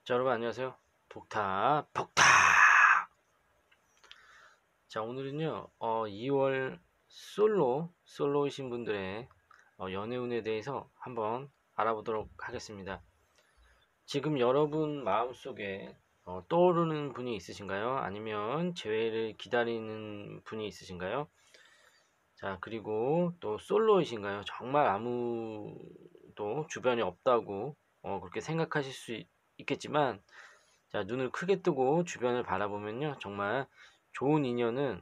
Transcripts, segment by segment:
자, 여러분 안녕하세요. 복탁. 자, 오늘은요, 2월 솔로이신 분들의 연애운에 대해서 한번 알아보도록 하겠습니다. 지금 여러분 마음속에 떠오르는 분이 있으신가요? 아니면 재회를 기다리는 분이 있으신가요? 자, 그리고 또 솔로이신가요? 정말 아무도 주변에 없다고 그렇게 생각하실 수 있겠지만, 자, 눈을 크게 뜨고 주변을 바라보면요, 정말 좋은 인연은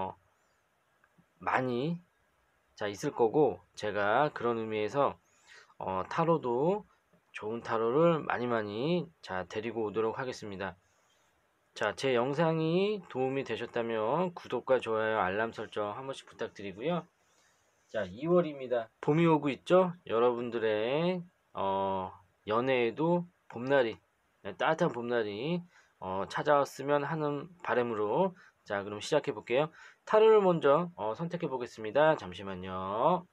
많이 있을 거고, 제가 그런 의미에서 타로도 좋은 타로를 많이 데리고 오도록 하겠습니다. 자, 제 영상이 도움이 되셨다면 구독과 좋아요, 알람 설정 한 번씩 부탁드리고요. 자, 2월입니다. 봄이 오고 있죠? 여러분들의 연애에도 봄날이, 따뜻한 봄날이 찾아왔으면 하는 바람으로, 자, 그럼 시작해 볼게요. 타로를 먼저 선택해 보겠습니다. 잠시만요.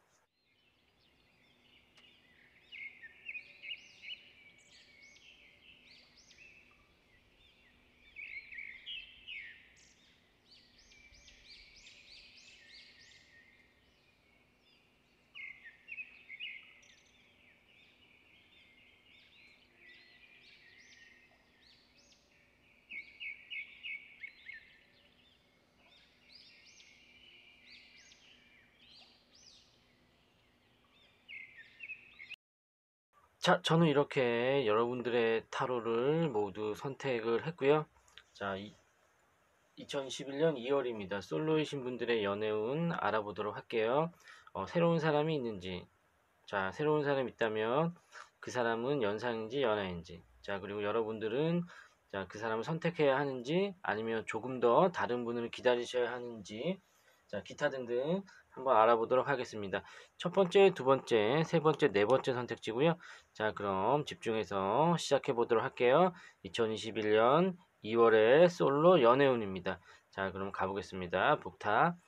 자, 저는 이렇게 여러분들의 타로를 모두 선택을 했고요. 자, 2021년 2월입니다. 솔로이신 분들의 연애운 알아보도록 할게요. 새로운 사람이 있는지, 자, 새로운 사람이 있다면 그 사람은 연상인지 연하인지, 자, 그리고 여러분들은 자, 그 사람을 선택해야 하는지 아니면 조금 더 다른 분을 기다리셔야 하는지, 자, 기타 등등 한번 알아보도록 하겠습니다. 첫 번째, 두 번째, 세 번째, 네 번째 선택지고요. 자, 그럼 집중해서 시작해 보도록 할게요. 2021년 2월의 솔로 연애운입니다. 자, 그럼 가보겠습니다. 복탁.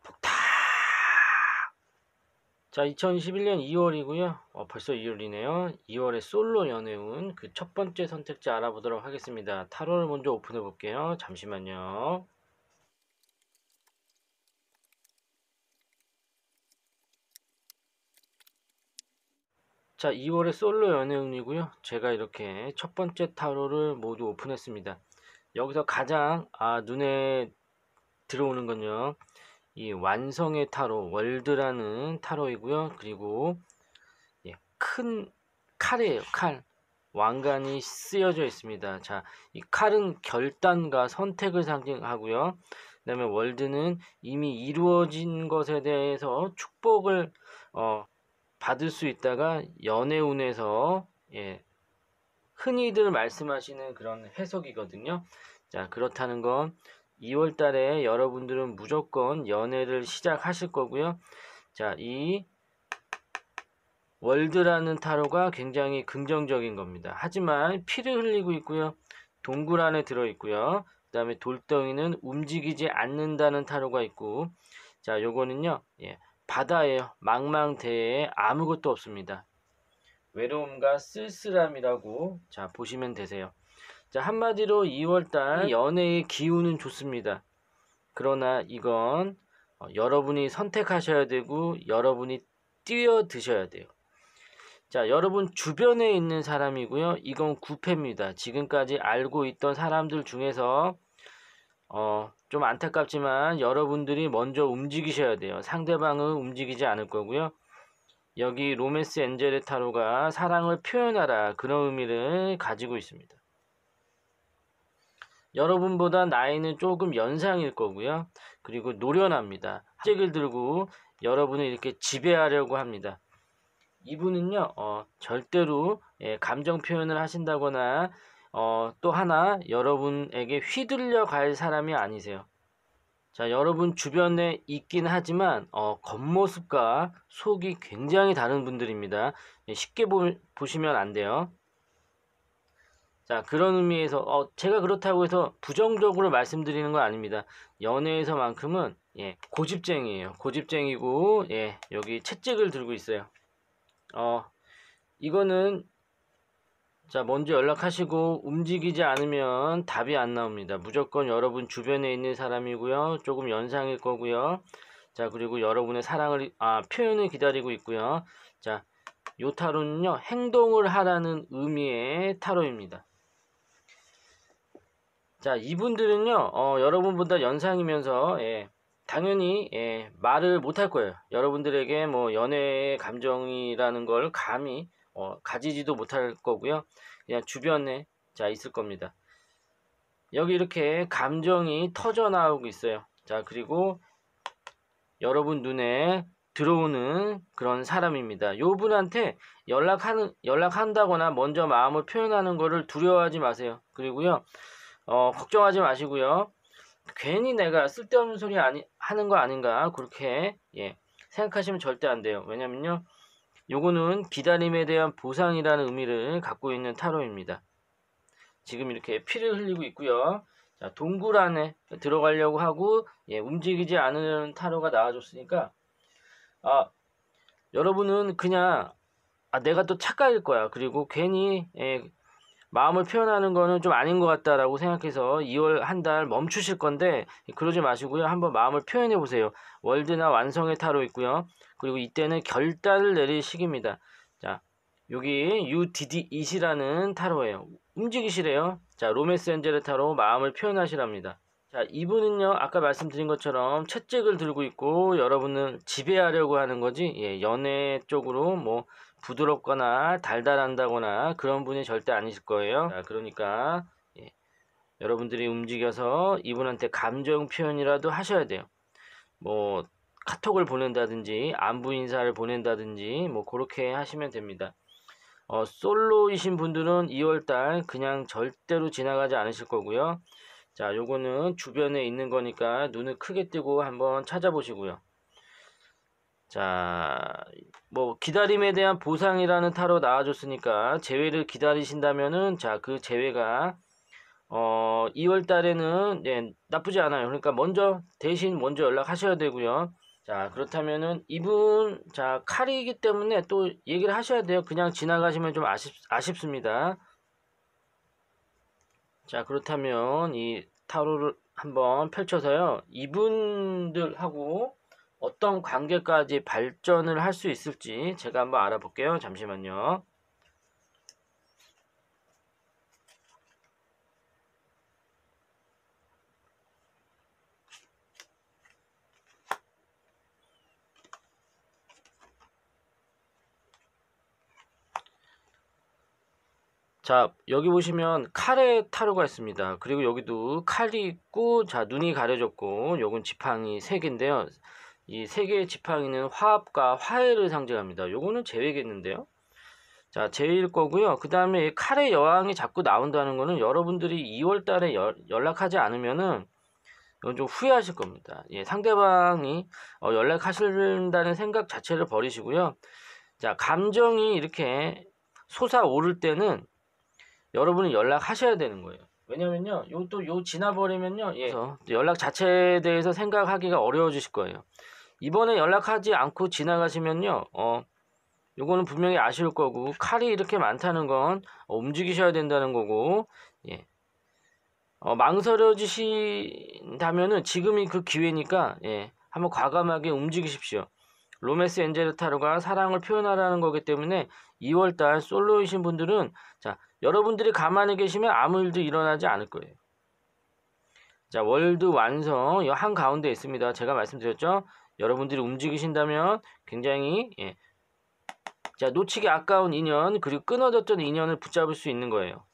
자, 2021년 2월이고요. 벌써 2월이네요. 2월의 솔로 연애운 그 첫 번째 선택지 알아보도록 하겠습니다. 타로를 먼저 오픈해 볼게요. 잠시만요. 자, 2월의 솔로 연애운이고요. 제가 이렇게 첫 번째 타로를 모두 오픈했습니다. 여기서 가장 눈에 들어오는 건요, 이 완성의 타로 월드라는 타로이고요. 그리고 큰 칼이에요. 칼. 왕관이 쓰여져 있습니다. 자, 이 칼은 결단과 선택을 상징하고요. 그다음에 월드는 이미 이루어진 것에 대해서 축복을 받을 수 있다가 연애운에서 흔히들 말씀하시는 그런 해석이거든요. 자, 그렇다는 건 2월 달에 여러분들은 무조건 연애를 시작하실 거고요. 자, 이 월드라는 타로가 굉장히 긍정적인 겁니다. 하지만 피를 흘리고 있고요. 동굴 안에 들어있고요. 그 다음에 돌덩이는 움직이지 않는다는 타로가 있고, 자, 요거는요, 바다예요. 망망대해에 아무것도 없습니다. 외로움과 쓸쓸함이라고 자 보시면 되세요. 자, 한마디로 2월달 연애의 기운은 좋습니다. 그러나 이건 여러분이 선택하셔야 되고 여러분이 뛰어드셔야 돼요. 자, 여러분 주변에 있는 사람이고요. 이건 구패입니다. 지금까지 알고 있던 사람들 중에서 좀 안타깝지만 여러분들이 먼저 움직이셔야 돼요. 상대방은 움직이지 않을 거고요. 여기 로맨스 엔젤의 타로가 사랑을 표현하라 그런 의미를 가지고 있습니다. 여러분보다 나이는 조금 연상일 거고요. 그리고 노련합니다. 책을 들고 여러분을 이렇게 지배하려고 합니다. 이분은요, 절대로 감정 표현을 하신다거나 또 하나 여러분에게 휘둘려 갈 사람이 아니세요. 자, 여러분 주변에 있긴 하지만 겉모습과 속이 굉장히 다른 분들입니다. 쉽게 보시면 안 돼요. 자, 그런 의미에서 제가 그렇다고 해서 부정적으로 말씀드리는 건 아닙니다. 연애에서만큼은 고집쟁이에요. 고집쟁이고 여기 채찍을 들고 있어요. 이거는 자, 먼저 연락하시고 움직이지 않으면 답이 안 나옵니다. 무조건 여러분 주변에 있는 사람이고요. 조금 연상일 거고요. 자, 그리고 여러분의 표현을 기다리고 있고요. 자, 요 타로는요, 행동을 하라는 의미의 타로입니다. 자, 이분들은요, 여러분보다 연상이면서, 당연히, 말을 못할 거예요. 여러분들에게 뭐, 연애의 감정이라는 걸 감히, 가지지도 못할 거고요. 그냥 주변에, 자, 있을 겁니다. 여기 이렇게 감정이 터져 나오고 있어요. 자, 그리고 여러분 눈에 들어오는 그런 사람입니다. 요 분한테 연락한다거나 먼저 마음을 표현하는 거를 두려워하지 마세요. 그리고요, 걱정하지 마시고요. 괜히 내가 쓸데없는 소리 하는 거 아닌가 그렇게 생각하시면 절대 안 돼요. 왜냐면요, 요거는 기다림에 대한 보상이라는 의미를 갖고 있는 타로입니다. 지금 이렇게 피를 흘리고 있고요. 자, 동굴 안에 들어가려고 하고 움직이지 않는 타로가 나와줬으니까 여러분은 그냥 내가 또 착각일 거야. 그리고 괜히 마음을 표현하는 거는 좀 아닌 것 같다라고 생각해서 2월 한 달 멈추실 건데 그러지 마시고요. 한번 마음을 표현해 보세요. 월드나 완성의 타로 있고요. 그리고 이때는 결단을 내릴 시기입니다. 자, 여기 UDD2이라는 타로예요. 움직이시래요. 자, 로맨스 엔젤의 타로 마음을 표현하시랍니다. 자, 이분은요, 아까 말씀드린 것처럼 채찍을 들고 있고 여러분을 지배하려고 하는 거지, 연애 쪽으로 뭐 부드럽거나 달달한다거나 그런 분이 절대 아니실 거예요. 자, 그러니까 여러분들이 움직여서 이분한테 감정 표현이라도 하셔야 돼요. 뭐 카톡을 보낸다든지 안부 인사를 보낸다든지 뭐 그렇게 하시면 됩니다. 솔로이신 분들은 2월달 그냥 절대로 지나가지 않으실 거고요. 자, 요거는 주변에 있는 거니까 눈을 크게 뜨고 한번 찾아보시고요. 자, 뭐 기다림에 대한 보상이라는 타로 나와줬으니까 재회를 기다리신다면은 자, 그 재회가 2월 달에는 나쁘지 않아요. 그러니까 대신 먼저 연락하셔야 되고요. 자, 그렇다면은 이분 자, 칼이기 때문에 또 얘기를 하셔야 돼요. 그냥 지나가시면 좀 아쉽습니다. 자, 그렇다면 이 타로를 한번 펼쳐서요, 이분들하고 어떤 관계까지 발전을 할 수 있을지 제가 한번 알아볼게요. 잠시만요. 자, 여기 보시면 칼의 타로가 있습니다. 그리고 여기도 칼이 있고, 자, 눈이 가려졌고, 요건 지팡이 3개인데요. 이 3개의 지팡이는 화합과 화해를 상징합니다. 요거는 재회겠는데요. 자, 제일 거고요. 그 다음에 칼의 여왕이 자꾸 나온다는 거는 여러분들이 2월 달에 연락하지 않으면은 이건 좀 후회하실 겁니다. 상대방이 연락하신다는 생각 자체를 버리시고요. 자, 감정이 이렇게 솟아오를 때는 여러분이 연락하셔야 되는 거예요. 왜냐면요, 요 지나버리면요, 그래서 연락 자체에 대해서 생각하기가 어려워지실 거예요. 이번에 연락하지 않고 지나가시면요, 요거는 분명히 아쉬울 거고, 칼이 이렇게 많다는 건 움직이셔야 된다는 거고, 망설여지신다면은 지금이 그 기회니까 한번 과감하게 움직이십시오. 로맨스 엔젤 타로가 사랑을 표현하라는 거기 때문에 2월달 솔로이신 분들은 자, 여러분들이 가만히 계시면 아무 일도 일어나지 않을 거예요. 자, 월드 완성 한 가운데 있습니다. 제가 말씀드렸죠. 여러분들이 움직이신다면 굉장히 자, 놓치기 아까운 인연 그리고 끊어졌던 인연을 붙잡을 수 있는 거예요.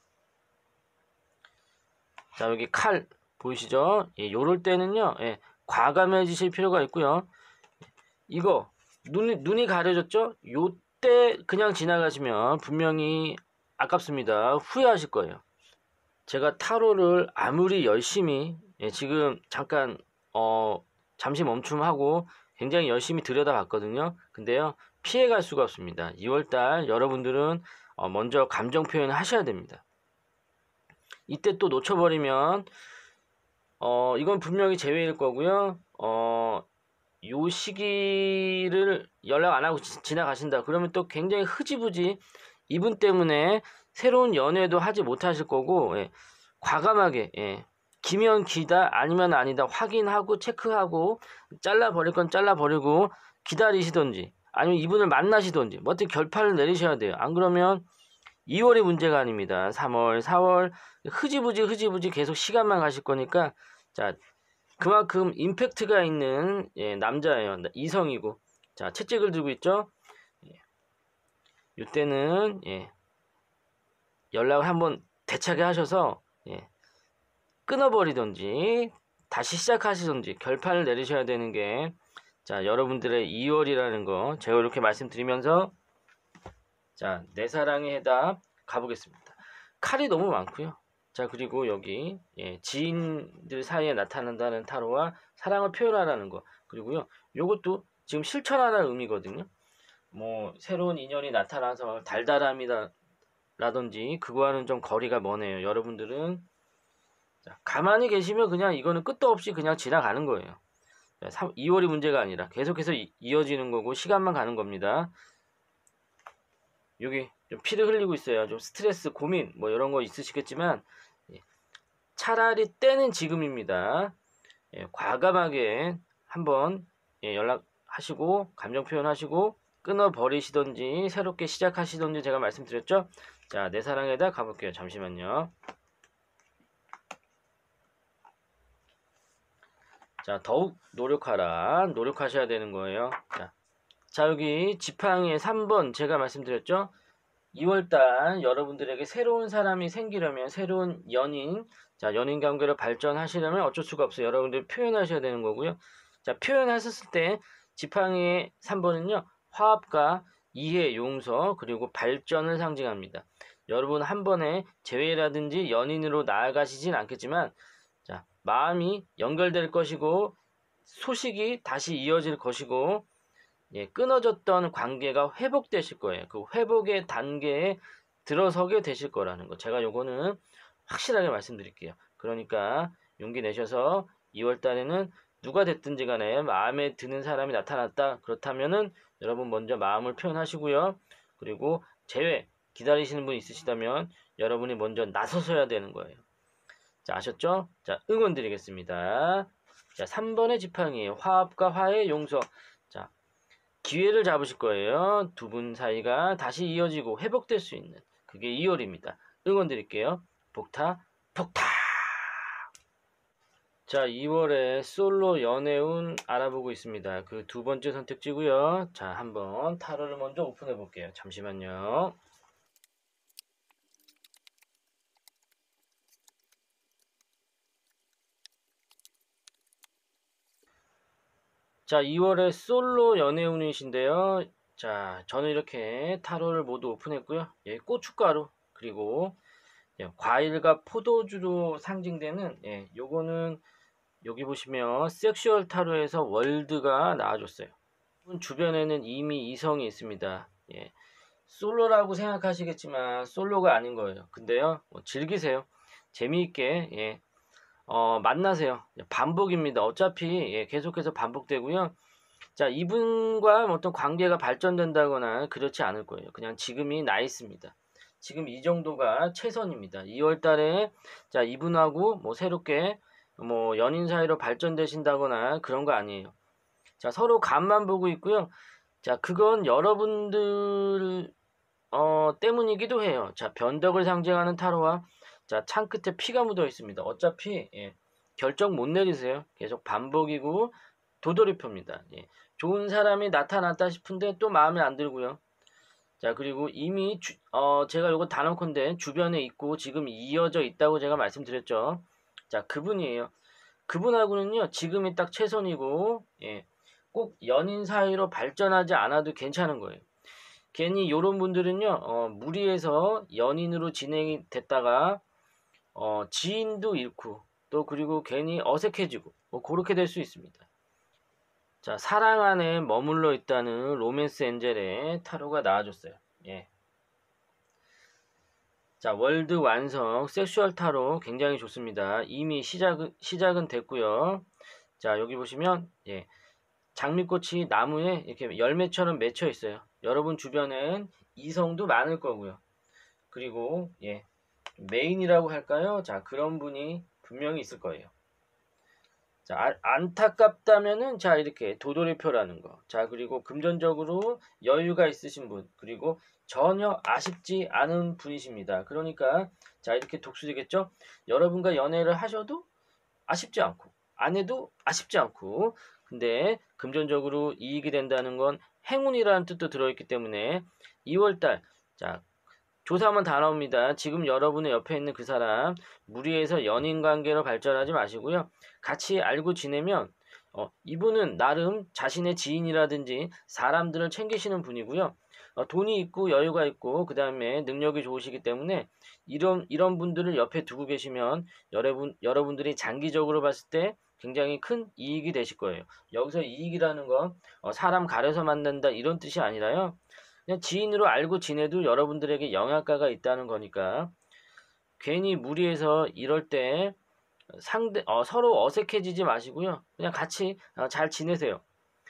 자, 여기 칼 보이시죠? 요럴 때는요, 과감해지실 필요가 있고요. 이거 눈이 가려졌죠? 요때 그냥 지나가시면 분명히 아깝습니다. 후회하실 거예요. 제가 타로를 아무리 열심히 지금 잠깐 잠시 멈춤하고 굉장히 열심히 들여다봤거든요. 근데요, 피해갈 수가 없습니다. 2월달 여러분들은 먼저 감정 표현을 하셔야 됩니다. 이때 또 놓쳐버리면 이건 분명히 재회일 거고요. 요 시기를 연락 안 하고 지나가신다. 그러면 또 굉장히 흐지부지 이분 때문에 새로운 연애도 하지 못하실 거고, 예, 과감하게, 예, 기면 기다 아니면 아니다 확인하고 체크하고 잘라버릴 건 잘라버리고 기다리시던지 아니면 이분을 만나시던지 뭐 어떻게 결판을 내리셔야 돼요. 안 그러면 2월이 문제가 아닙니다. 3월, 4월 흐지부지 계속 시간만 가실 거니까 자 그만큼 임팩트가 있는 예, 남자예요. 이성이고 자 채찍을 들고 있죠. 예. 이때는 예, 연락을 한번 대차게 하셔서 예, 끊어버리던지 다시 시작하시던지 결판을 내리셔야 되는 게 자 여러분들의 2월이라는 거 제가 이렇게 말씀드리면서 자 내 사랑의 해답 가보겠습니다. 칼이 너무 많고요. 자 그리고 여기 예, 지인들 사이에 나타난다는 타로와 사랑을 표현하라는 거 그리고요 요것도 지금 실천하라는 의미거든요. 뭐 새로운 인연이 나타나서 달달함이다 라든지 그거와는 좀 거리가 머네요. 여러분들은 자, 가만히 계시면 그냥 이거는 끝도 없이 그냥 지나가는 거예요. 2월이 문제가 아니라 계속해서 이어지는 거고 시간만 가는 겁니다. 여기 좀 피를 흘리고 있어요. 좀 스트레스, 고민 뭐 이런 거 있으시겠지만 예, 차라리 때는 지금입니다. 예, 과감하게 한번 예, 연락하시고 감정 표현하시고 끊어버리시던지 새롭게 시작하시던지 제가 말씀드렸죠. 자, 내 사랑에다 가볼게요. 잠시만요. 자, 더욱 노력하라. 노력하셔야 되는 거예요. 자 여기 지팡이의 3번 제가 말씀드렸죠. 2월달 여러분들에게 새로운 사람이 생기려면 새로운 연인 자 연인 관계로 발전하시려면 어쩔 수가 없어요. 여러분들이 표현하셔야 되는 거고요. 자 표현하셨을 때 지팡이의 3번은요. 화합과 이해, 용서 그리고 발전을 상징합니다. 여러분 한 번에 재회라든지 연인으로 나아가시진 않겠지만 자 마음이 연결될 것이고 소식이 다시 이어질 것이고 예, 끊어졌던 관계가 회복되실 거예요. 그 회복의 단계에 들어서게 되실 거라는 거. 제가 요거는 확실하게 말씀드릴게요. 그러니까 용기 내셔서 2월 달에는 누가 됐든지 간에 마음에 드는 사람이 나타났다. 그렇다면은 여러분 먼저 마음을 표현하시고요. 그리고 재회 기다리시는 분 있으시다면 여러분이 먼저 나서셔야 되는 거예요. 자, 아셨죠? 자, 응원 드리겠습니다. 자, 3번의 지팡이 화합과 화해 용서. 자, 기회를 잡으실 거예요. 두 분 사이가 다시 이어지고 회복될 수 있는 그게 2월입니다. 응원 드릴게요. 복타 복타. 자 2월에 솔로 연애운 알아보고 있습니다. 그 두 번째 선택지고요. 자 한번 타로를 먼저 오픈해 볼게요. 잠시만요. 자 2월에 솔로 연애운이신데요. 자 저는 이렇게 타로를 모두 오픈했고요. 예, 고춧가루 그리고 예, 과일과 포도주로 상징되는 예, 요거는 여기 보시면 섹슈얼 타로에서 월드가 나와줬어요. 주변에는 이미 이성이 있습니다. 예, 솔로라고 생각하시겠지만 솔로가 아닌 거예요. 근데요, 즐기세요. 재미있게 예, 만나세요. 반복입니다. 어차피 예, 계속해서 반복되고요. 자, 이분과 어떤 관계가 발전된다거나 그렇지 않을 거예요. 그냥 지금이 나이스입니다. 지금 이 정도가 최선입니다. 2월 달에 자, 이분하고 뭐 새롭게 뭐 연인 사이로 발전되신다거나 그런 거 아니에요. 자, 서로 간만 보고 있고요. 자, 그건 여러분들 때문이기도 해요. 자, 변덕을 상징하는 타로와 자, 창 끝에 피가 묻어 있습니다. 어차피 예, 결정 못 내리세요. 계속 반복이고 도돌이표입니다. 예, 좋은 사람이 나타났다 싶은데 또 마음에 안 들고요. 자, 그리고 이미 제가 요거 단언컨대 주변에 있고 지금 이어져 있다고 제가 말씀드렸죠. 자, 그분이에요. 그분하고는요, 지금이 딱 최선이고, 예, 꼭 연인 사이로 발전하지 않아도 괜찮은 거예요. 괜히 요런 분들은요, 무리해서 연인으로 진행이 됐다가, 지인도 잃고, 또 그리고 괜히 어색해지고, 뭐 그렇게 될 수 있습니다. 자, 사랑 안에 머물러 있다는 로맨스 엔젤의 타로가 나와줬어요. 예. 자, 월드 완성 섹슈얼 타로 굉장히 좋습니다. 이미 시작은 됐고요. 자, 여기 보시면 예. 장미꽃이 나무에 이렇게 열매처럼 맺혀 있어요. 여러분 주변엔 이성도 많을 거고요. 그리고 메인이라고 할까요? 자, 그런 분이 분명히 있을 거예요. 자, 안타깝다면은 자, 이렇게 도돌이표라는 거. 자, 그리고 금전적으로 여유가 있으신 분, 그리고 전혀 아쉽지 않은 분이십니다. 그러니까 자, 이렇게 독수리겠죠? 여러분과 연애를 하셔도 아쉽지 않고 안 해도 아쉽지 않고, 근데 금전적으로 이익이 된다는 건 행운이라는 뜻도 들어있기 때문에 2월달 자, 조사하면 다 나옵니다. 지금 여러분의 옆에 있는 그 사람 무리해서 연인 관계로 발전하지 마시고요. 같이 알고 지내면 이분은 나름 자신의 지인이라든지 사람들을 챙기시는 분이고요. 돈이 있고 여유가 있고 그 다음에 능력이 좋으시기 때문에 이런 분들을 옆에 두고 계시면 여러분들이 장기적으로 봤을 때 굉장히 큰 이익이 되실 거예요. 여기서 이익이라는 건 사람 가려서 만난다 이런 뜻이 아니라요. 그냥 지인으로 알고 지내도 여러분들에게 영향가가 있다는 거니까 괜히 무리해서 이럴 때 서로 어색해지지 마시고요. 그냥 같이 잘 지내세요.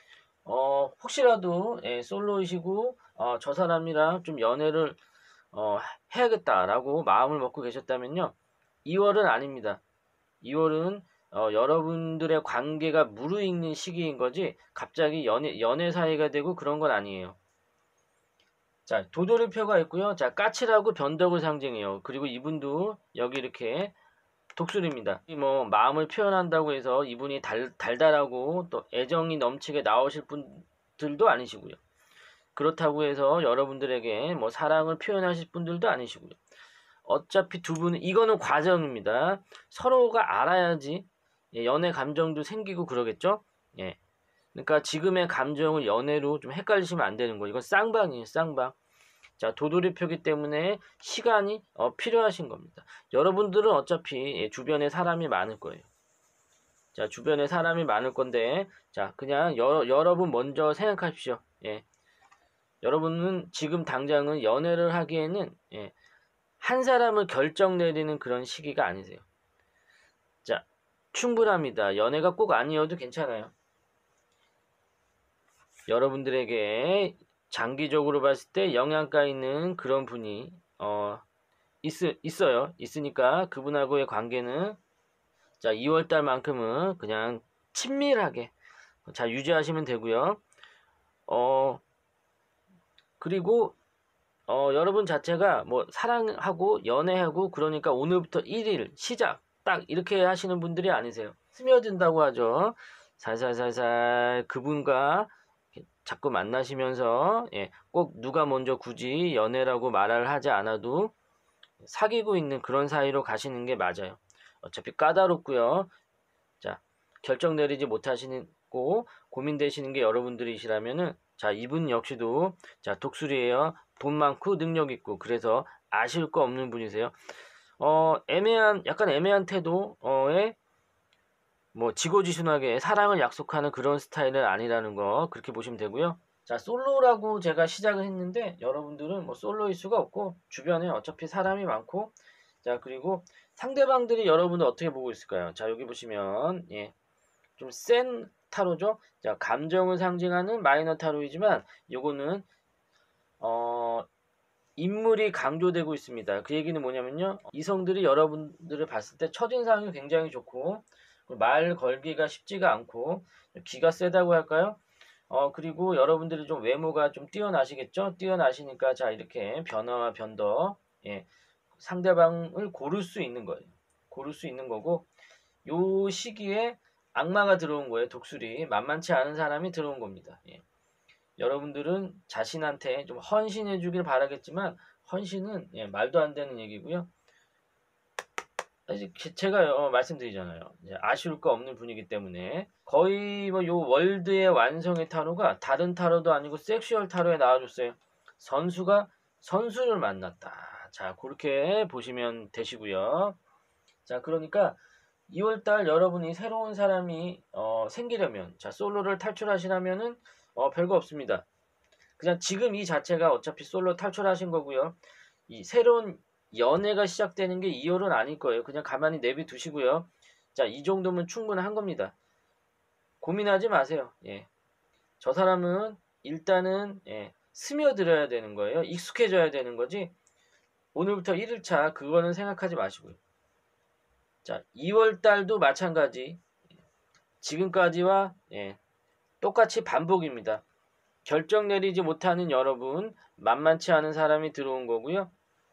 혹시라도 솔로이시고 저 사람이랑 좀 연애를 해야겠다라고 마음을 먹고 계셨다면요. 2월은 아닙니다. 2월은 여러분들의 관계가 무르익는 시기인 거지 갑자기 연애 사이가 되고 그런 건 아니에요. 자, 도돌이표가 있고요. 자, 까칠하고 변덕을 상징해요. 그리고 이분도 여기 이렇게 독수리입니다. 뭐 마음을 표현한다고 해서 이분이 달달하고 또 애정이 넘치게 나오실 분들도 아니시고요. 그렇다고 해서 여러분들에게 뭐 사랑을 표현하실 분들도 아니시고요. 어차피 두 분은 이거는 과정입니다. 서로가 알아야지 연애 감정도 생기고 그러겠죠. 예. 그러니까 지금의 감정을 연애로 좀 헷갈리시면 안 되는 거예요. 이건 쌍방이에요, 쌍방. 자, 도돌이표기 때문에 시간이 필요하신 겁니다. 여러분들은 어차피 주변에 사람이 많을 거예요. 자, 주변에 사람이 많을 건데, 자, 그냥 여러분 먼저 생각하십시오. 예. 여러분은 지금 당장은 연애를 하기에는 한 사람을 결정 내리는 그런 시기가 아니세요. 자, 충분합니다. 연애가 꼭 아니어도 괜찮아요. 여러분들에게 장기적으로 봤을 때 영향가 있는 그런 분이 있어요. 있으니까 그분하고의 관계는 자, 2월달만큼은 그냥 친밀하게 잘 유지하시면 되고요. 그리고 여러분 자체가 뭐 사랑하고 연애하고 그러니까 오늘부터 1일 시작 딱 이렇게 하시는 분들이 아니세요. 스며든다고 하죠. 살살살살 그분과 자꾸 만나시면서 꼭 누가 먼저 굳이 연애라고 말을 하지 않아도 사귀고 있는 그런 사이로 가시는 게 맞아요. 어차피 까다롭고요. 자, 결정 내리지 못하시고 고민되시는 게 여러분들이시라면은 자, 이분 역시도 자, 독수리예요. 돈 많고 능력 있고 그래서 아쉬울 거 없는 분이세요. 약간 애매한 태도에 뭐 지고지순하게 사랑을 약속하는 그런 스타일은 아니라는 거 그렇게 보시면 되고요. 자, 솔로라고 제가 시작을 했는데 여러분들은 뭐 솔로일 수가 없고 주변에 어차피 사람이 많고 자, 그리고 상대방들이 여러분을 어떻게 보고 있을까요? 자, 여기 보시면 좀 센 타로죠. 자, 감정을 상징하는 마이너 타로이지만 요거는 인물이 강조되고 있습니다. 그 얘기는 뭐냐면요. 이성들이 여러분들을 봤을 때 첫인상이 굉장히 좋고 말 걸기가 쉽지가 않고 기가 세다고 할까요? 그리고 여러분들이 좀 외모가 좀 뛰어나시겠죠? 뛰어나시니까 자, 이렇게 변화와 변덕 상대방을 고를 수 있는 거예요. 고를 수 있는 거고 요 시기에 악마가 들어온 거예요. 독수리. 만만치 않은 사람이 들어온 겁니다. 여러분들은 자신한테 좀 헌신해 주길 바라겠지만 헌신은 말도 안 되는 얘기고요. 제가 말씀드리잖아요. 아쉬울 거 없는 분이기 때문에 거의 뭐 요 월드의 완성의 타로가 다른 타로도 아니고 섹슈얼 타로에 나와줬어요. 선수가 선수를 만났다. 자, 그렇게 보시면 되시고요. 자, 그러니까 2월달 여러분이 새로운 사람이 생기려면 자, 솔로를 탈출하시려면은 별거 없습니다. 그냥 지금 이 자체가 어차피 솔로 탈출하신 거고요. 이 새로운 연애가 시작되는 게 2월은 아닐 거예요. 그냥 가만히 내비 두시고요. 자, 이 정도면 충분한 겁니다. 고민하지 마세요. 저 사람은 일단은 스며들어야 되는 거예요. 익숙해져야 되는 거지. 오늘부터 1일차 그거는 생각하지 마시고요. 자, 2월 달도 마찬가지. 지금까지와 똑같이 반복입니다. 결정 내리지 못하는 여러분, 만만치 않은 사람이 들어온 거고요.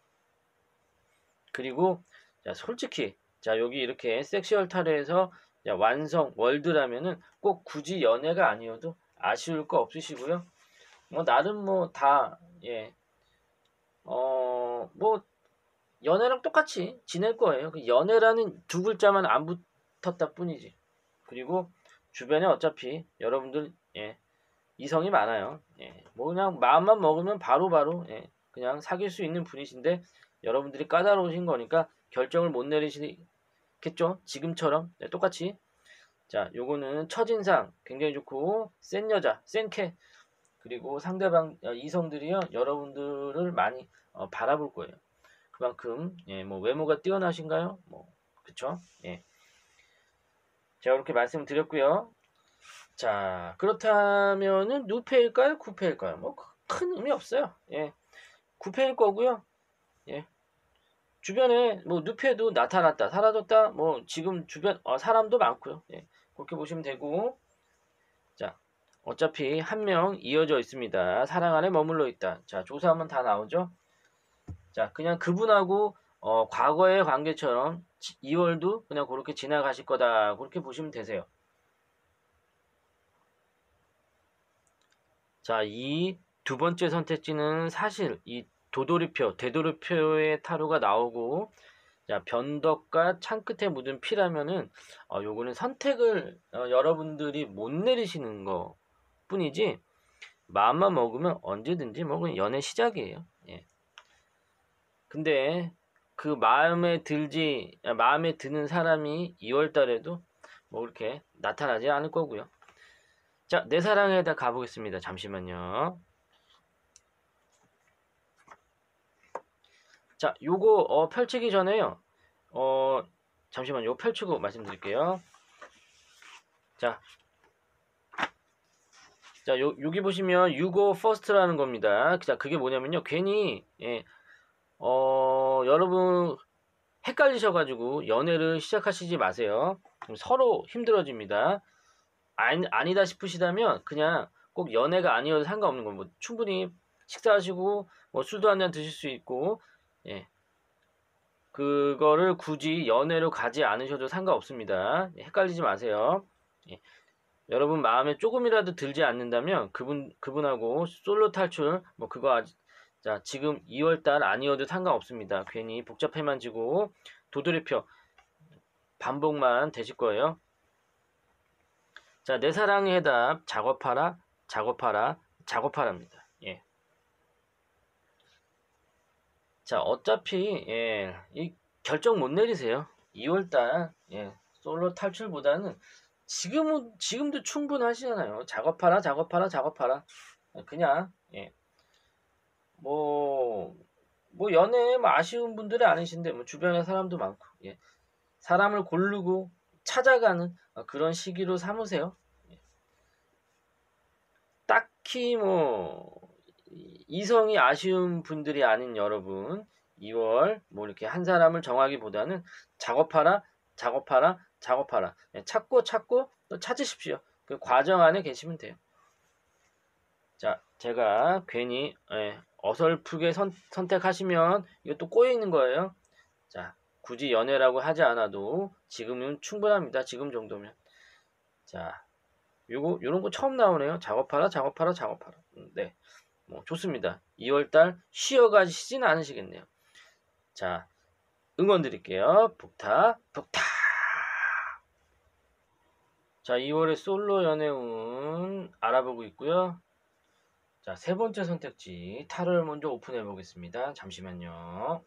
그리고 자, 솔직히 자, 여기 이렇게 섹슈얼 타로에서 완성 월드라면은 꼭 굳이 연애가 아니어도 아쉬울 거 없으시고요. 뭐 나름 뭐 다 뭐 연애랑 똑같이 지낼 거예요. 그 연애라는 두 글자만 안 붙었다 뿐이지. 그리고 주변에 어차피 여러분들 이성이 많아요. 뭐 그냥 마음만 먹으면 바로바로 그냥 사귈 수 있는 분이신데 여러분들이 까다로우신 거니까 결정을 못 내리시겠죠? 지금처럼 똑같이. 자, 요거는 첫인상 굉장히 좋고 센 여자, 센 캐. 그리고 상대방 이성들이요 여러분들을 많이 바라볼 거예요. 그만큼 뭐 외모가 뛰어나신가요? 뭐 그쵸? 제가 그렇게 말씀드렸고요. 자, 그렇다면은 누페일까요? 구페일까요? 뭐 큰 의미 없어요. 9패일 거고요. 주변에 뭐 누페도 나타났다, 사라졌다. 뭐 지금 주변 사람도 많고요. 그렇게 보시면 되고. 자, 어차피 한 명 이어져 있습니다. 사랑 안에 머물러 있다. 자, 조사하면 다 나오죠. 자, 그냥 그분하고 과거의 관계처럼 2월도 그냥 그렇게 지나가실 거다. 그렇게 보시면 되세요. 자, 이 두 번째 선택지는 사실 이 도돌이표, 되돌이표의 타로가 나오고, 자, 변덕과 창끝에 묻은 피라면은 요거는 선택을 여러분들이 못 내리시는 거 뿐이지, 마음만 먹으면 언제든지 뭐 그냥 연애 시작이에요. 근데 그 마음에 드는 사람이 2월 달에도 뭐 그렇게 나타나지 않을 거고요. 자, 내 사랑에다 가보겠습니다. 잠시만요. 자, 요거 펼치기 전에요. 잠시만요. 펼치고 말씀드릴게요. 자, 여기 보시면 you go first라는 겁니다. 자, 그게 뭐냐면요. 괜히 여러분 헷갈리셔가지고 연애를 시작하시지 마세요. 서로 힘들어집니다. 아니다 싶으시다면 그냥 꼭 연애가 아니어도 상관없는 거. 뭐 충분히 식사하시고 뭐 술도 한잔 드실 수 있고 그거를 굳이 연애로 가지 않으셔도 상관없습니다. 헷갈리지 마세요. 여러분 마음에 조금이라도 들지 않는다면 그분하고 솔로 탈출 뭐 그거 자, 지금 2월달 아니어도 상관없습니다. 괜히 복잡해만지고 도돌이표 반복만 되실 거예요. 자, 내 사랑의 해답 작업하라, 작업하라, 작업하랍니다. 자, 어차피 이 결정 못 내리세요. 2월달 솔로 탈출보다는 지금도 충분하시잖아요. 작업하라, 작업하라, 작업하라. 그냥 뭐 연애에 뭐 아쉬운 분들이 아니신데 뭐 주변에 사람도 많고 사람을 고르고 찾아가는 그런 시기로 삼으세요. 딱히 뭐 이성이 아쉬운 분들이 아닌 여러분 2월 뭐 이렇게 한 사람을 정하기보다는 작업하라, 작업하라, 작업하라. 찾고 또 찾으십시오. 그 과정 안에 계시면 돼요. 자, 제가 괜히 어설프게 선택하시면 이것도 꼬여 있는 거예요. 자, 굳이 연애라고 하지 않아도 지금은 충분합니다. 지금 정도면. 자, 요런 거 처음 나오네요. 작업하라, 작업하라, 작업하라. 네. 뭐 좋습니다. 2월달 쉬어가시진 않으시겠네요. 자, 응원 드릴게요. 북타. 자, 2월의 솔로 연애운 알아보고 있고요. 자, 세 번째 선택지 타로를 먼저 오픈해 보겠습니다. 잠시만요.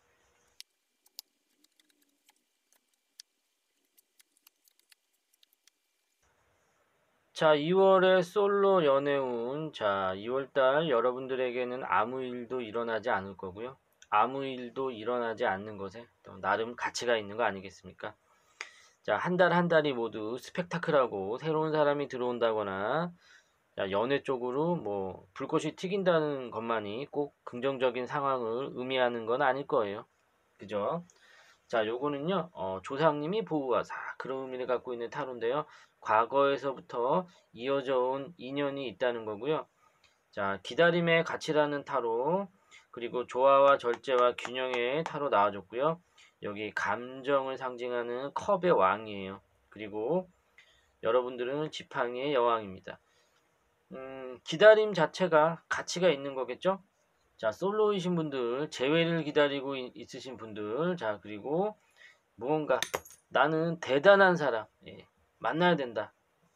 자, 2월의 솔로 연애운. 자, 2월달 여러분들에게는 아무 일도 일어나지 않을 거고요. 아무 일도 일어나지 않는 것에 또 나름 가치가 있는 거 아니겠습니까? 자, 한 달이 모두 스펙타클하고 새로운 사람이 들어온다거나 자, 연애 쪽으로 뭐 불꽃이 튀긴다는 것만이 꼭 긍정적인 상황을 의미하는 건 아닐 거예요. 그죠? 자, 요거는요, 조상님이 보호하사 그런 의미를 갖고 있는 타로인데요. 과거에서부터 이어져 온 인연이 있다는 거고요. 자, 기다림의 가치라는 타로, 그리고 조화와 절제와 균형의 타로 나와줬고요. 여기 감정을 상징하는 컵의 왕이에요. 그리고 여러분들은 지팡이의 여왕입니다. 기다림 자체가 가치가 있는 거겠죠? 자, 솔로이신 분들, 재회를 기다리고 있으신 분들, 자, 그리고 무언가 나는 대단한 사람, 예, 만나야 된다.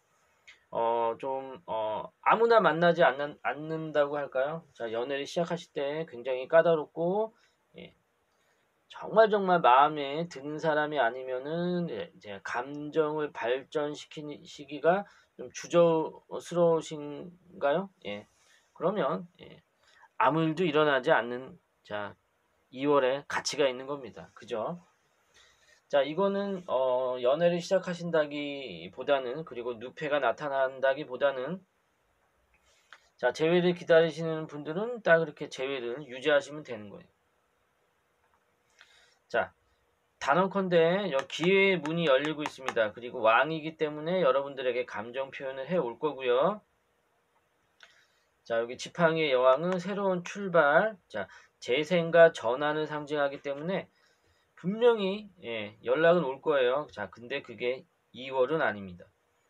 아무나 만나지 않는다고 할까요? 자, 연애를 시작하실 때 굉장히 까다롭고, 예, 정말 마음에 드는 사람이 아니면은, 예, 이제 감정을 발전시키는 시기가 좀 주저스러우신가요? 예, 그러면, 예, 아무 일도 일어나지 않는, 자, 2월에 가치가 있는 겁니다. 그죠? 자, 이거는 연애를 시작하신다기보다는, 그리고 누패가 나타난다기보다는, 자, 재회를 기다리시는 분들은 딱 그렇게 재회를 유지하시면 되는 거예요. 자, 단언컨대 기회의 문이 열리고 있습니다. 그리고 왕이기 때문에 여러분들에게 감정 표현을 해 올 거고요. 자, 여기 지팡이의 여왕은 새로운 출발, 자, 재생과 전환을 상징하기 때문에 분명히, 예, 연락은 올 거예요. 자, 근데 그게 2월은 아닙니다.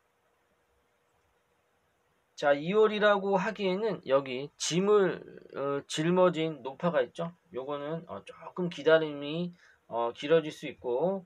자, 2월이라고 하기에는 여기 짐을 짊어진 노파가 있죠. 요거는 조금 기다림이 길어질 수 있고,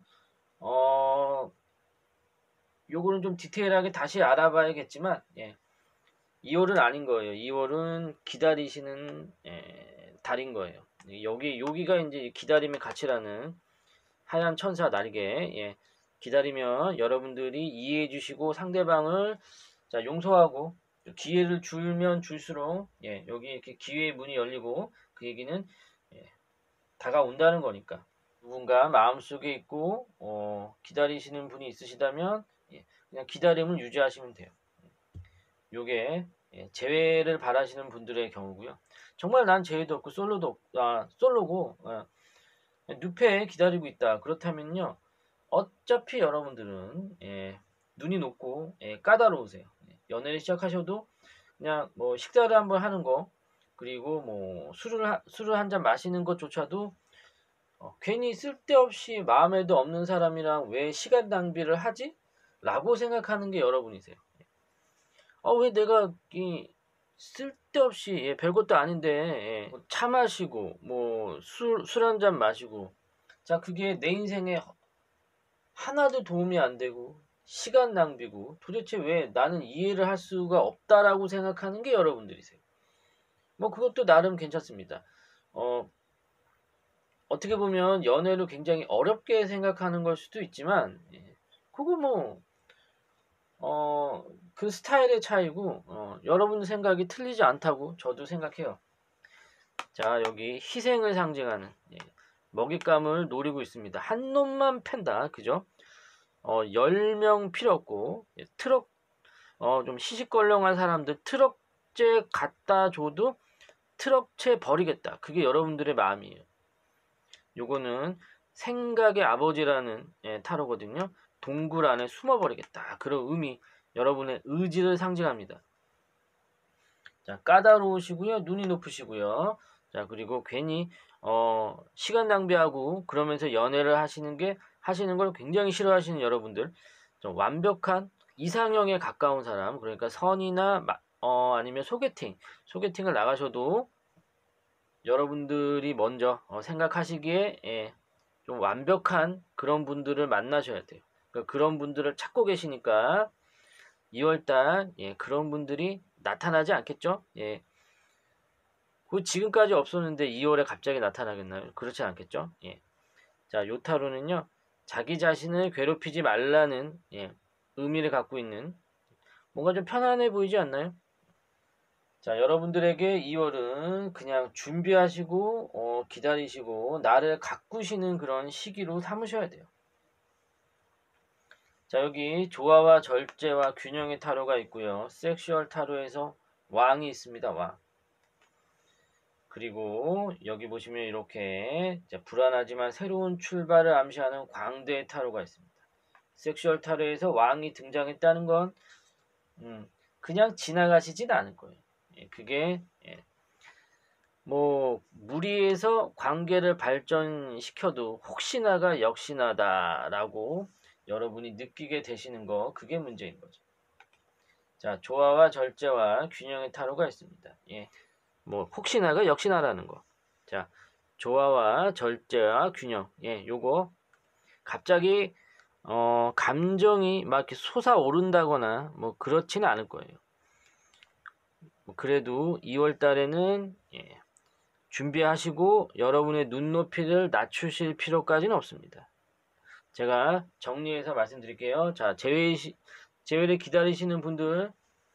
요거는 좀 디테일하게 다시 알아봐야겠지만, 예, 2월은 아닌 거예요. 2월은 기다리시는, 예, 달인 거예요. 여기가 이제 기다림의 가치라는 하얀 천사 날개, 예, 기다리면 여러분들이 이해해 주시고 상대방을, 자, 용서하고 기회를 줄면 줄수록, 예, 여기 이렇게 기회의 문이 열리고, 그 얘기는, 예, 다가온다는 거니까. 누군가 마음속에 있고 기다리시는 분이 있으시다면, 예, 그냥 기다림을 유지하시면 돼요. 요게, 예, 재회를 바라시는 분들의 경우고요. 정말 난 재회도 없고 솔로고, 누페에 기다리고 있다. 그렇다면요, 어차피 여러분들은, 예, 눈이 높고, 예, 까다로우세요. 예, 연애를 시작하셔도 그냥 뭐 식사를 한번 하는 거, 그리고 뭐 술을 한 잔 마시는 것조차도 괜히 쓸데없이 마음에도 없는 사람이랑 왜 시간 낭비를 하지? 라고 생각하는 게 여러분이세요. 왜 내가 이 쓸데없이, 예, 별것도 아닌데, 예, 차 마시고 뭐 술 한 잔 마시고, 자, 그게 내 인생에 하나도 도움이 안 되고 시간 낭비고 도대체 왜 나는 이해를 할 수가 없다라고 생각하는 게 여러분들이세요. 뭐 그것도 나름 괜찮습니다. 어떻게 보면 연애를 굉장히 어렵게 생각하는 걸 수도 있지만, 예, 그거 뭐 그 스타일의 차이고, 여러분 생각이 틀리지 않다고 저도 생각해요. 자, 여기 희생을 상징하는, 예, 먹잇감을 노리고 있습니다. 한 놈만 팬다. 그죠? 10명 필요 없고, 예, 좀 시시껄렁한 사람들 트럭째 갖다 줘도 트럭째 버리겠다. 그게 여러분들의 마음이에요. 요거는 생각의 아버지라는, 예, 타로거든요. 동굴 안에 숨어버리겠다. 그런 의미, 여러분의 의지를 상징합니다. 자, 까다로우시고요. 눈이 높으시고요. 자, 그리고 괜히 시간 낭비하고 그러면서 연애를 하시는 걸 굉장히 싫어하시는 여러분들, 좀 완벽한 이상형에 가까운 사람, 그러니까 선이나 아니면 소개팅을 나가셔도 여러분들이 먼저 생각하시기에, 예, 좀 완벽한 그런 분들을 만나셔야 돼요. 그러니까 그런 분들을 찾고 계시니까 2월달, 예, 그런 분들이 나타나지 않겠죠? 예, 그 지금까지 없었는데 2월에 갑자기 나타나겠나요? 그렇지 않겠죠? 예. 자, 요타로는요, 자기 자신을 괴롭히지 말라는, 예, 의미를 갖고 있는, 뭔가 좀 편안해 보이지 않나요? 자, 여러분들에게 2월은 그냥 준비하시고 기다리시고 나를 가꾸시는 그런 시기로 삼으셔야 돼요. 자, 여기 조화와 절제와 균형의 타로가 있고요. 섹슈얼 타로에서 왕이 있습니다. 왕. 그리고 여기 보시면 이렇게 불안하지만 새로운 출발을 암시하는 광대의 타로가 있습니다. 섹슈얼 타로에서 왕이 등장했다는 건 그냥 지나가시진 않을 거예요. 그게 뭐 무리해서 관계를 발전시켜도 혹시나가 역시나다라고 여러분이 느끼게 되시는 거, 그게 문제인 거죠. 자, 조화와 절제와 균형의 타로가 있습니다. 뭐 혹시나가 역시나라는 거. 자, 조화와 절제와 균형. 요거 갑자기 감정이 막 이렇게 솟아오른다거나 뭐 그렇지는 않을 거예요. 뭐 그래도 2월 달에는 준비하시고 여러분의 눈높이를 낮추실 필요까지는 없습니다. 제가 정리해서 말씀드릴게요. 자, 재회를 기다리시는 분들,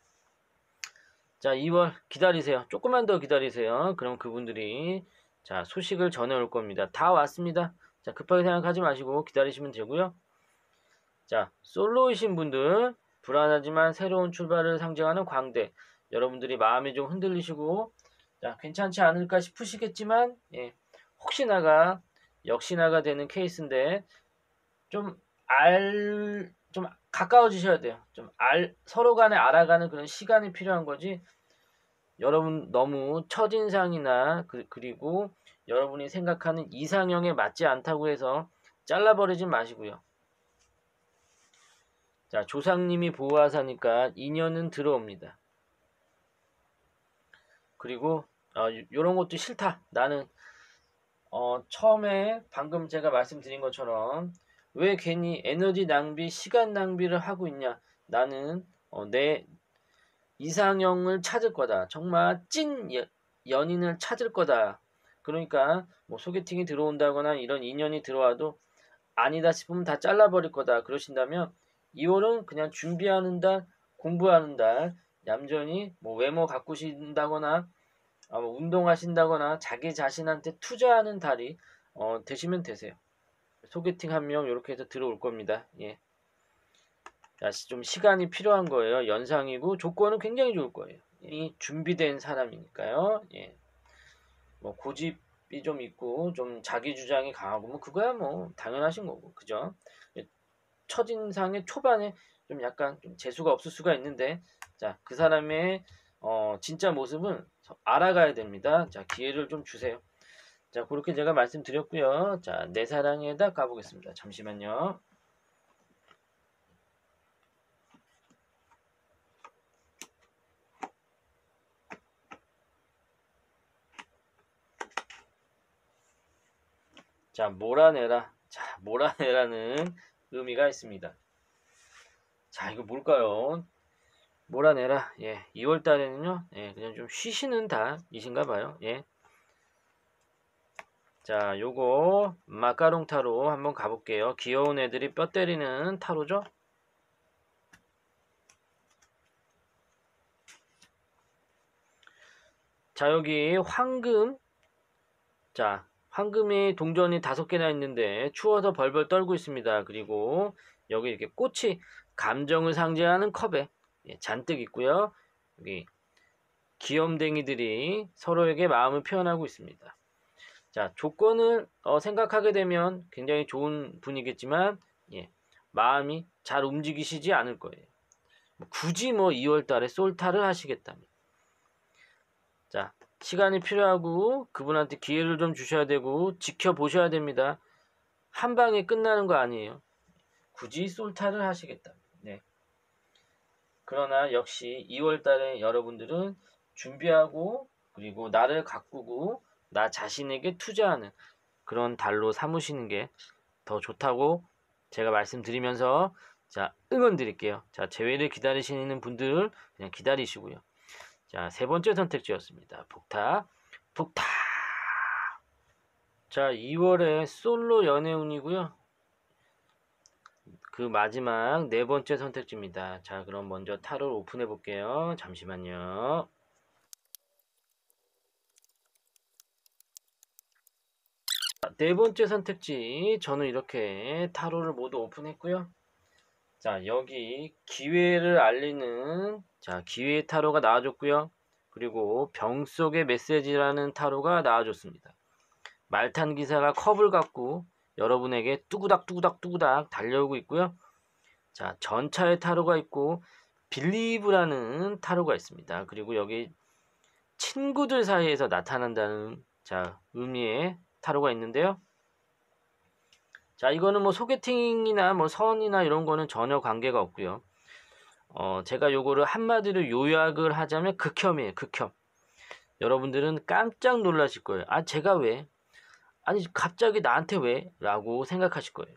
자, 2월 기다리세요. 조금만 더 기다리세요. 그럼 그분들이 자, 소식을 전해올 겁니다. 다 왔습니다. 자, 급하게 생각하지 마시고 기다리시면 되고요. 자, 솔로이신 분들, 불안하지만 새로운 출발을 상징하는 광대. 여러분들이 마음이 좀 흔들리시고, 자, 괜찮지 않을까 싶으시겠지만, 혹시나가, 역시나가 되는 케이스인데, 좀 좀 가까워지셔야 돼요. 서로 간에 알아가는 그런 시간이 필요한 거지, 여러분 너무 첫인상이나, 그리고 여러분이 생각하는 이상형에 맞지 않다고 해서 잘라버리지 마시고요. 자, 조상님이 보호하사니까 인연은 들어옵니다. 그리고 요런 것도 싫다. 나는 처음에 방금 제가 말씀드린 것처럼 왜 괜히 에너지 낭비, 시간 낭비를 하고 있냐. 나는 내 이상형을 찾을 거다. 정말 찐 연인을 찾을 거다. 그러니까 뭐 소개팅이 들어온다거나 이런 인연이 들어와도 아니다 싶으면 다 잘라버릴 거다. 그러신다면 2월은 그냥 준비하는 달, 공부하는 달, 얌전히 뭐 외모 가꾸신다거나 뭐 운동하신다거나 자기 자신한테 투자하는 달이 되시면 되세요. 소개팅 한 명 이렇게 해서 들어올 겁니다. 자, 좀 시간이 필요한 거예요. 연상이고 조건은 굉장히 좋을 거예요. 이 준비된 사람이니까요. 뭐 고집이 좀 있고 좀 자기 주장이 강하고 뭐 그거야 뭐 당연하신 거고, 그죠? 첫인상의 초반에 좀 약간 좀 재수가 없을 수가 있는데, 자, 그 사람의 진짜 모습은 알아가야 됩니다. 자, 기회를 좀 주세요. 자, 그렇게 제가 말씀드렸고요. 자, 내 사랑에다 가보겠습니다. 잠시만요. 자, 몰아내라. 자, 몰아내라는 의미가 있습니다. 자, 이거 뭘까요? 몰아내라. 2월 달에는요. 그냥 좀 쉬시는 달이신가 봐요. 자, 요거 마카롱 타로 한번 가볼게요. 귀여운 애들이 뼈 때리는 타로죠. 자, 여기 황금. 자, 황금이 동전이 5개나 있는데 추워서 벌벌 떨고 있습니다. 그리고 여기 이렇게 꽃이 감정을 상징하는 컵에 잔뜩 있고요. 여기 귀염댕이들이 서로에게 마음을 표현하고 있습니다. 자, 조건을 생각하게 되면 굉장히 좋은 분이겠지만 마음이 잘 움직이시지 않을 거예요. 굳이 뭐 2월 달에 솔타를 하시겠다면. 자, 시간이 필요하고 그분한테 기회를 좀 주셔야 되고 지켜보셔야 됩니다. 한 방에 끝나는 거 아니에요. 굳이 솔타를 하시겠다. 그러나 역시 2월 달에 여러분들은 준비하고 그리고 나를 가꾸고 나 자신에게 투자하는 그런 달로 삼으시는 게 더 좋다고 제가 말씀드리면서 자, 응원 드릴게요. 자, 재회를 기다리시는 분들 그냥 기다리시고요. 자, 세 번째 선택지였습니다. 복타. 자, 2월에 솔로 연애운이고요. 그 마지막 네 번째 선택지입니다. 자, 그럼 먼저 타로를 오픈해 볼게요. 잠시만요. 네 번째 선택지, 저는 이렇게 타로를 모두 오픈했고요. 자, 여기 기회를 알리는 기회의 타로가 나와줬고요. 그리고 병 속의 메시지라는 타로가 나와줬습니다. 말탄 기사가 컵을 갖고 여러분에게 뚜구닥 뚜구닥 뚜구닥 달려오고 있고요. 자, 전차의 타로가 있고 빌리브라는 타로가 있습니다. 그리고 여기 친구들 사이에서 나타난다는 의미의 타로가 있는데요. 자, 이거는 뭐 소개팅이나 뭐 선이나 이런 거는 전혀 관계가 없고요. 제가 요거를 한마디로 요약을 하자면 극혐이에요. 극혐. 여러분들은 깜짝 놀라실 거예요. 아, 제가 왜? 아니, 갑자기 나한테 왜? 라고 생각하실 거예요.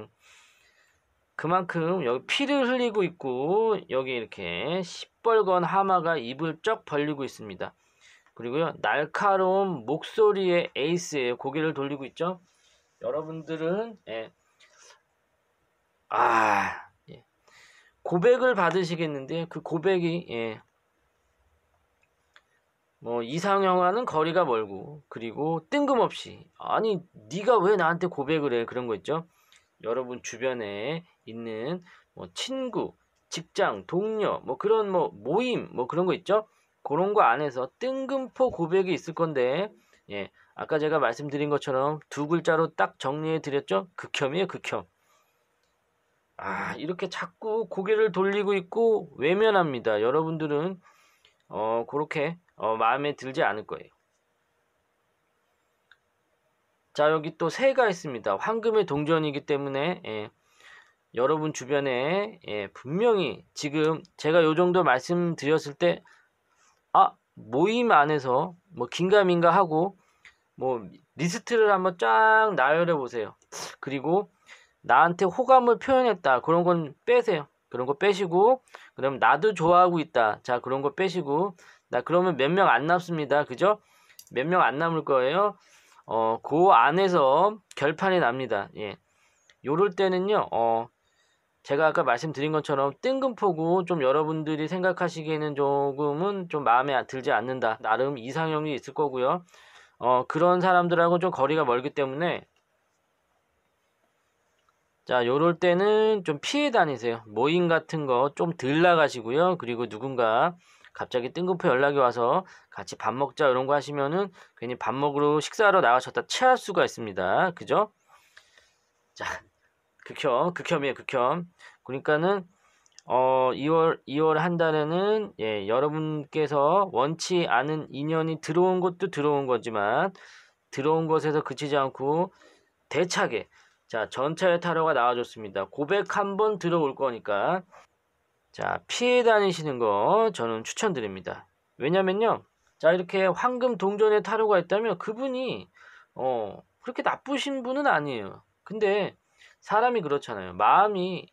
그만큼 여기 피를 흘리고 있고, 여기 이렇게 시뻘건 하마가 입을 쩍 벌리고 있습니다. 그리고요, 날카로운 목소리의 에이스예요. 고개를 돌리고 있죠. 여러분들은 예, 고백을 받으시겠는데 그 고백이 뭐 이상형과는 거리가 멀고, 그리고 뜬금없이 아니 네가 왜 나한테 고백을 해, 그런 거 있죠. 여러분 주변에 있는 뭐 친구, 직장, 동료, 뭐 그런 뭐 모임, 뭐 그런 거 있죠. 그런 거 안에서 뜬금포 고백이 있을 건데, 아까 제가 말씀드린 것처럼 두 글자로 딱 정리해 드렸죠. 극혐이에요, 극혐. 이렇게 자꾸 고개를 돌리고 있고 외면합니다. 여러분들은 그렇게 마음에 들지 않을 거예요. 자, 여기 또 새가 있습니다. 황금의 동전이기 때문에 여러분 주변에 분명히 지금 제가 요 정도 말씀드렸을 때 모임 안에서 뭐 긴가민가 하고 뭐 리스트를 한번 쫙 나열해 보세요. 그리고 나한테 호감을 표현했다, 그런 건 빼세요. 그런 거 빼시고, 그럼 나도 좋아하고 있다, 자 그런 거 빼시고, 나 그러면 몇 명 안 남습니다. 그죠? 몇 명 안 남을 거예요. 그 안에서 결판이 납니다. 요럴 때는요, 제가 아까 말씀드린 것처럼 뜬금포고 좀 여러분들이 생각하시기에는 조금은 좀 마음에 들지 않는다, 나름 이상형이 있을 거고요. 그런 사람들하고 좀 거리가 멀기 때문에 자, 요럴 때는 좀 피해 다니세요. 모임 같은 거 좀 덜 나가시고요. 그리고 누군가 갑자기 뜬금포 연락이 와서 같이 밥 먹자 이런 거 하시면은 괜히 밥 먹으러 식사하러 나가셨다 체할 수가 있습니다. 그죠? 자, 극혐이에요, 극혐. 그러니까는 2월 한 달에는 여러분께서 원치 않은 인연이 들어온 것도 들어온 거지만, 들어온 것에서 그치지 않고 대차게 전차의 타로가 나와줬습니다. 고백 한번 들어올 거니까 피해 다니시는 거 저는 추천드립니다. 왜냐면요, 이렇게 황금 동전의 타로가 있다면 그분이 그렇게 나쁘신 분은 아니에요. 근데 사람이 그렇잖아요. 마음이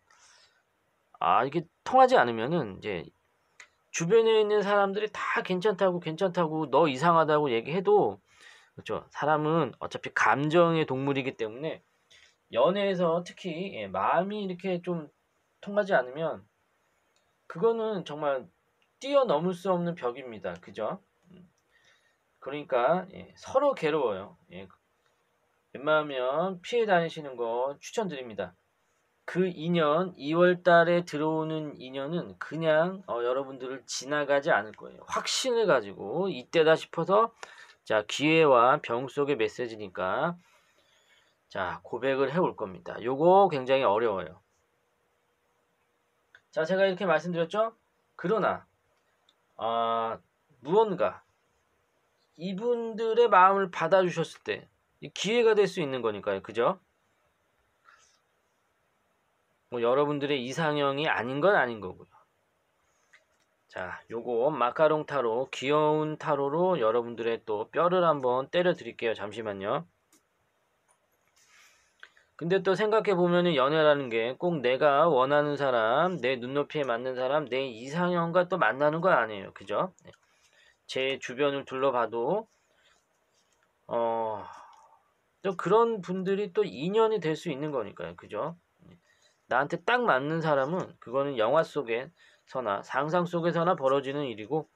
이게 통하지 않으면은 이제 주변에 있는 사람들이 다 괜찮다고 너 이상하다고 얘기해도, 그렇죠, 사람은 어차피 감정의 동물이기 때문에 연애에서 특히 마음이 이렇게 좀 통하지 않으면 그거는 정말 뛰어넘을 수 없는 벽입니다. 그죠? 그러니까 서로 괴로워요. 웬만하면 피해 다니시는 거 추천드립니다. 그 인연, 2월 달에 들어오는 인연은 그냥 여러분들을 지나가지 않을 거예요. 확신을 가지고 이때다 싶어서 기회와 병 속의 메시지니까 고백을 해올 겁니다. 요거 굉장히 어려워요. 제가 이렇게 말씀드렸죠? 그러나 무언가 이분들의 마음을 받아주셨을 때 기회가 될 수 있는 거니까요. 그죠? 뭐 여러분들의 이상형이 아닌 건 아닌 거고요. 요거 마카롱 타로, 귀여운 타로로 여러분들의 또 뼈를 한번 때려 드릴게요. 잠시만요. 근데 또 생각해 보면은 연애라는 게 꼭 내가 원하는 사람, 내 눈높이에 맞는 사람, 내 이상형과 또 만나는 건 아니에요. 그죠? 제 주변을 둘러봐도 또 그런 분들이 또 인연이 될 수 있는 거니까요. 그죠? 나한테 딱 맞는 사람은 그거는 영화 속에서나 상상 속에서나 벌어지는 일이고,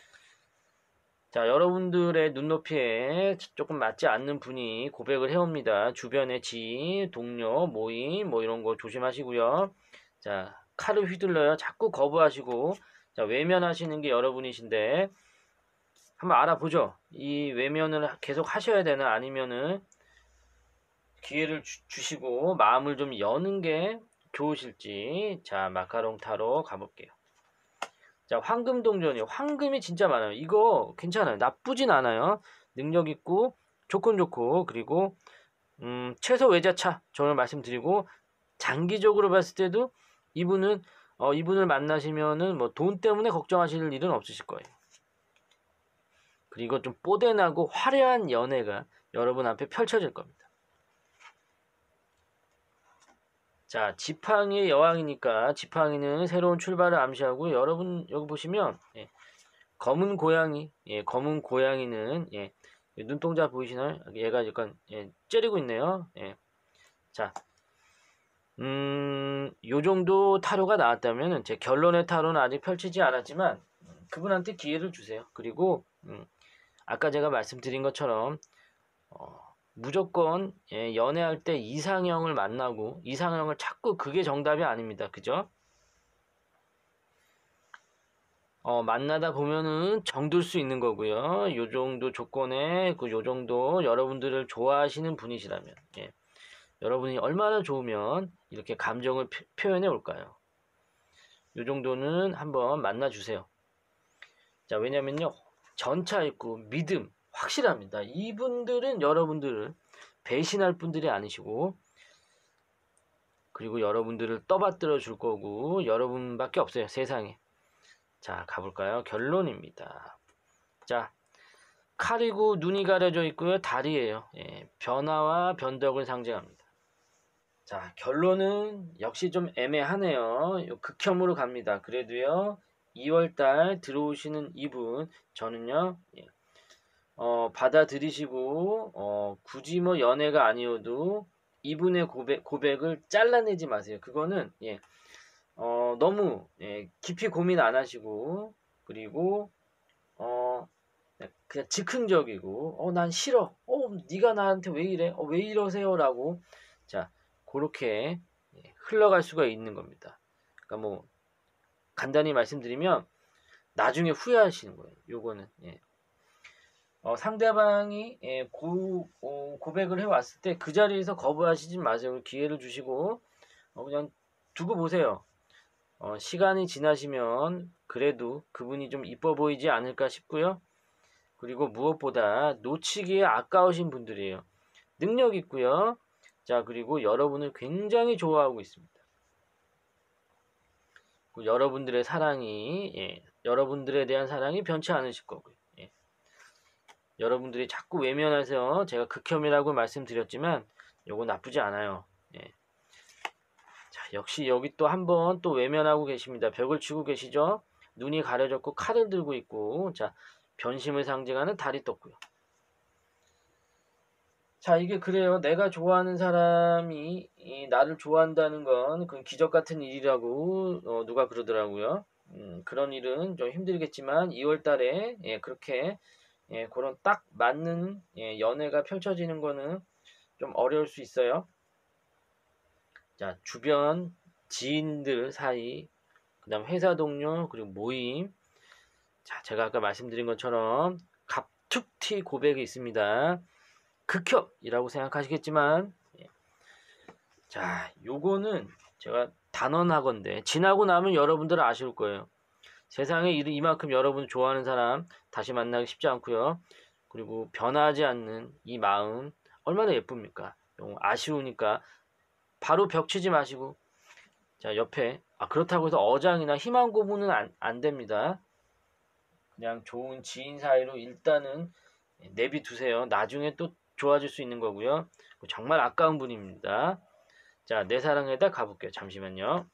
여러분들의 눈높이에 조금 맞지 않는 분이 고백을 해옵니다. 주변의 지인, 동료, 모임 뭐 이런 거 조심하시고요. 자, 칼을 휘둘러요. 자꾸 거부하시고, 자, 외면하시는 게 여러분이신데, 한번 알아보죠. 이 외면을 계속 하셔야 되나, 아니면은 기회를 주시고 마음을 좀 여는 게 좋으실지. 자, 마카롱 타로 가볼게요. 자, 황금 동전이요. 황금이 진짜 많아요. 이거 괜찮아요. 나쁘진 않아요. 능력 있고 조건 좋고, 그리고 최소 외제차 저는 말씀드리고, 장기적으로 봤을 때도 이분을 만나시면은 뭐 돈 때문에 걱정하실 일은 없으실 거예요. 그리고 좀 뽀대나고 화려한 연애가 여러분 앞에 펼쳐질 겁니다. 자, 지팡이의 여왕이니까 지팡이는 새로운 출발을 암시하고, 여러분 여기 보시면 검은 고양이, 검은 고양이는 눈동자 보이시나요? 얘가 약간 째리고 있네요. 자, 요 정도 타로가 나왔다면 제 결론의 타로는 아직 펼치지 않았지만 그분한테 기회를 주세요. 그리고 아까 제가 말씀드린 것처럼 무조건 연애할 때 이상형을 만나고 이상형을 찾고 그게 정답이 아닙니다. 그죠? 만나다 보면은 정들 수 있는 거고요. 요 정도 조건에 요 정도 여러분들을 좋아하시는 분이시라면, 여러분이 얼마나 좋으면 이렇게 감정을 표현해 올까요? 요 정도는 한번 만나 주세요. 자, 왜냐면요, 전차 있고 믿음 확실합니다. 이분들은 여러분들을 배신할 분들이 아니시고, 그리고 여러분들을 떠받들어 줄 거고, 여러분밖에 없어요, 세상에. 자, 가볼까요? 결론입니다. 자, 칼이고 눈이 가려져 있고요, 달이에요. 변화와 변덕을 상징합니다. 자, 결론은 역시 좀 애매하네요. 극혐으로 갑니다. 그래도요, 2월달 들어오시는 이분, 저는요, 받아들이시고, 굳이 뭐 연애가 아니어도 이분의 고백을 잘라내지 마세요. 그거는, 너무, 깊이 고민 안 하시고, 그리고, 그냥 즉흥적이고, 난 싫어. 네가 나한테 왜 이래? 왜 이러세요? 라고, 자, 그렇게 흘러갈 수가 있는 겁니다. 그러니까 뭐, 간단히 말씀드리면, 나중에 후회하시는 거예요. 요거는, 상대방이 고백을 해왔을 때 그 자리에서 거부하시지 마세요. 기회를 주시고 그냥 두고 보세요. 시간이 지나시면 그래도 그분이 좀 이뻐 보이지 않을까 싶고요. 그리고 무엇보다 놓치기에 아까우신 분들이에요. 능력 있고요. 자, 그리고 여러분을 굉장히 좋아하고 있습니다. 여러분들의 사랑이, 여러분들에 대한 사랑이 변치 않으실 거고요. 여러분들이 자꾸 외면해서 제가 극혐이라고 말씀드렸지만 요거 나쁘지 않아요. 자, 역시 여기 또 한 번 또 외면하고 계십니다. 벽을 치고 계시죠? 눈이 가려졌고 칼을 들고 있고, 자, 변심을 상징하는 달이 떴고요. 자, 이게 그래요. 내가 좋아하는 사람이 나를 좋아한다는 건 그건 기적 같은 일이라고 누가 그러더라고요. 그런 일은 좀 힘들겠지만 2월 달에 그렇게 그런 딱 맞는 연애가 펼쳐지는 거는 좀 어려울 수 있어요. 자, 주변 지인들 사이, 그 다음 회사 동료, 그리고 모임. 자, 제가 아까 말씀드린 것처럼 갑툭튀 고백이 있습니다. 극혐이라고 생각하시겠지만, 자, 요거는 제가 단언하건대 지나고 나면 여러분들은 아실 거예요. 세상에 이만큼 여러분 좋아하는 사람 다시 만나기 쉽지 않고요. 그리고 변하지 않는 이 마음 얼마나 예쁩니까? 아쉬우니까 바로 벽 치지 마시고, 자, 옆에 그렇다고 해서 어장이나 희망 고문은 안 됩니다. 그냥 좋은 지인 사이로 일단은 내비두세요. 나중에 또 좋아질 수 있는 거고요. 정말 아까운 분입니다. 자, 내 사랑에다 가볼게요. 잠시만요.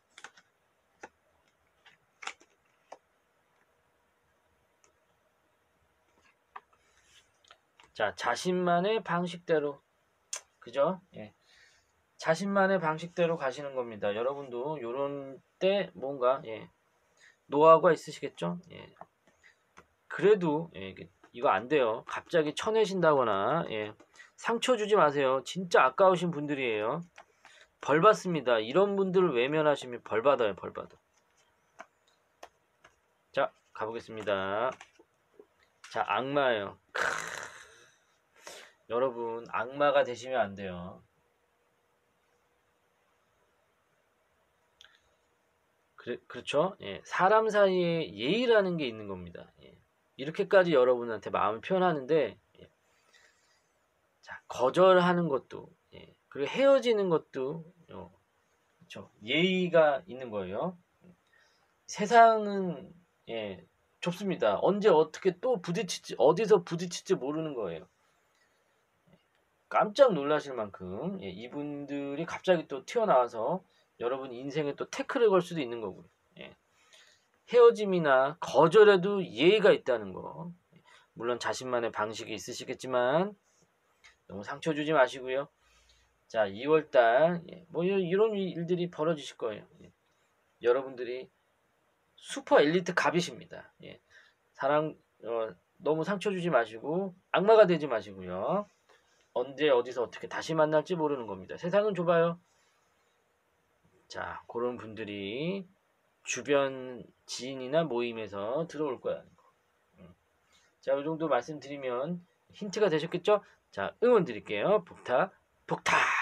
자, 자신만의 방식대로, 그죠? 자신만의 방식대로 가시는 겁니다. 여러분도 요런 때 뭔가 노하우가 있으시겠죠? 그래도 이거 안 돼요. 갑자기 쳐내신다거나 상처 주지 마세요. 진짜 아까우신 분들이에요. 벌 받습니다. 이런 분들을 외면하시면 벌 받아요. 벌 받아. 자, 가보겠습니다. 자, 악마예요. 여러분, 악마가 되시면 안 돼요. 그렇죠? 예, 사람 사이에 예의라는 게 있는 겁니다. 예, 이렇게까지 여러분한테 마음을 표현하는데, 예, 자, 거절하는 것도, 예, 그리고 헤어지는 것도, 그렇죠? 예의가 있는 거예요. 세상은, 예, 좁습니다. 언제 어떻게 또 부딪힐지, 어디서 부딪힐지 모르는 거예요. 깜짝 놀라실 만큼, 예, 이분들이 갑자기 또 튀어나와서 여러분 인생에 또 태클을 걸 수도 있는 거고요. 예. 헤어짐이나 거절에도 예의가 있다는 거. 물론 자신만의 방식이 있으시겠지만 너무 상처 주지 마시고요. 자, 2월달 뭐 이런 일들이 벌어지실 거예요. 여러분들이 슈퍼 엘리트 갑이십니다. 사랑 너무 상처 주지 마시고 악마가 되지 마시고요. 언제 어디서 어떻게 다시 만날지 모르는 겁니다. 세상은 좁아요. 자, 그런 분들이 주변 지인이나 모임에서 들어올 거야. 자, 이 정도 말씀드리면 힌트가 되셨겠죠? 자, 응원 드릴게요. 복탁, 복탁!